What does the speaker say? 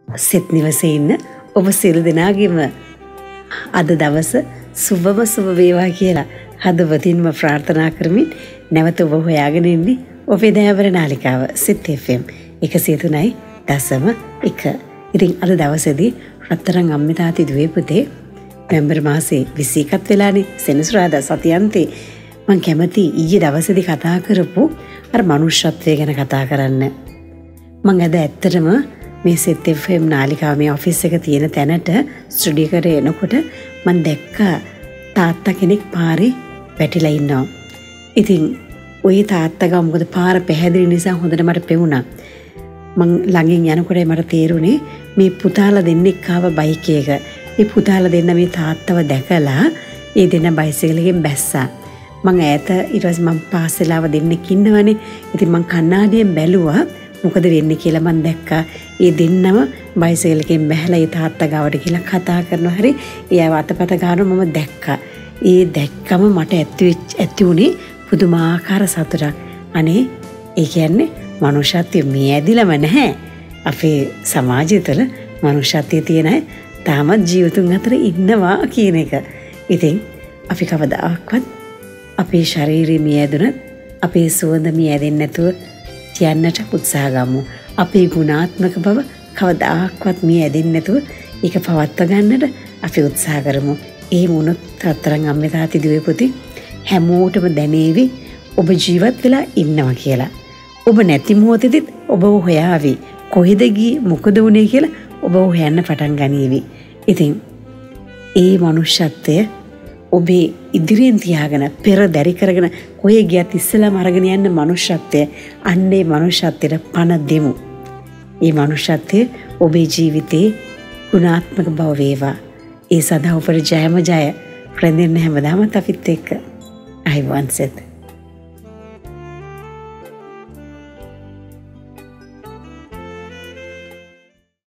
සෙත් නිවසේ ඉන්න ඔබ සියලු දෙනාගේම අද දවස සුබම සුබ වේවා කියලා හදවතින්ම ප්‍රාර්ථනා කරමින් නැවත ඔබ හොයාගෙන ඉන්නේ ඔබේ දයාබර නාලිකාව සිත් FM 103.1. ඉතින් අද දවසේදී රත්තරන් අම්මේ තාත්ති දුවේ පුතේ නොවැම්බර් මාසේ 21ක් වෙලානේ සෙනසුරාදා සතියන්තේ මම කැමති ඊයේ දවසේදී කතා කරපු අර මනුෂ්‍යත්වය ගැන කතා කරන්න. මම අද ඇත්තටම මේ සිත් FM නාලිකාව මේ ඔෆිස් එක තියෙන තැනට ස්ටුඩියෝ එකට එනකොට මම දැක්කා තාත්තා කෙනෙක් පාරේ වැටිලා ඉන්නවා. ඉතින් ওই තාත්තා ගාව මොකද පාර පැහැදිලි නිසා හොඳට මට පෙවුණා. මං ළඟින් යනකොට මට තේරුණේ මේ පුතාලා දෙන්නෙක් ආව බයික් එක. මේ පුතාලා දෙන්න මේ තාත්තව දැකලා ඒ දෙන්න බයිසිකල් එකෙන් බැස්සා. මං ඈත ඊට පස්සේ මං පාස් වෙලාව දෙන්නෙක් ඉන්නවනේ. ඉතින් මං කණ්ණාඩියෙන් බැලුවා මොකද වෙන්නේ කියලා. මං දැක්කා ඒ දෙන්නම බයිසිකල් එකෙන් බැහැලා ඒ තාත්තා ගාවට ගිහලා කතා කරනවා. හරි එයාව අතපත ගන්නවා මම දැක්කා. ඒ දැක්කම මට ඇති වුණේ පුදුමාකාර සතුටක්. අනේ ඒ කියන්නේ මනුෂ්‍යත්වය මේ ඇදිලම නැහැ. අපේ සමාජය තුළ මනුෂ්‍යත්වයේ තියෙන අය තාමත් ජීවිතුන් අතර ඉන්නවා කියන එක. ඉතින් අපි කවදාවත් අපේ ශරීරය මේ ඇදුනත් අපේ සුවඳ මේ ඇදෙන්නේ නැතුව තියන්නට උත්සාහ ගමු. අපේ ගුණාත්මක බව කවදාවත් මේ ඇදෙන්නේ නැතුව ඒක පවත්වා ගන්නට අපි උත්සාහ කරමු. ඒ වුණොත් රත්තරන් අම්මේ තාත්ති දුවේ පුතේ හැමෝටම දැනේවි ඔබ ජීවත් වෙලා ඉන්නවා කියලා. ඔබ නැති මොහොතේදීත් ඔබ හොයාවි කොහෙද ගියේ මොකද වුනේ කියලා ඔබ හොයන්න පටන් ගනීවි. ඉතින් ඒ මනුෂ්‍යත්වය ඔබේ ඉදිරියෙන් තියාගෙන පෙරදරි කරගෙන කොහේ ගියත් ඉස්සෙල්ලාම අරගෙන යන්න මනුෂ්‍යත්වය අන්නේ මනුෂ්‍යත්වයට පණ දෙමු. මේ මනුෂ්‍යත්වය ඔබේ ජීවිතේ ගුණාත්මක බව වේවා. ඒ සඳහා උපර ජයම ජය රැඳෙන්න හැමදාම අපිත් එක්ක. අයිබෝන් සෙත්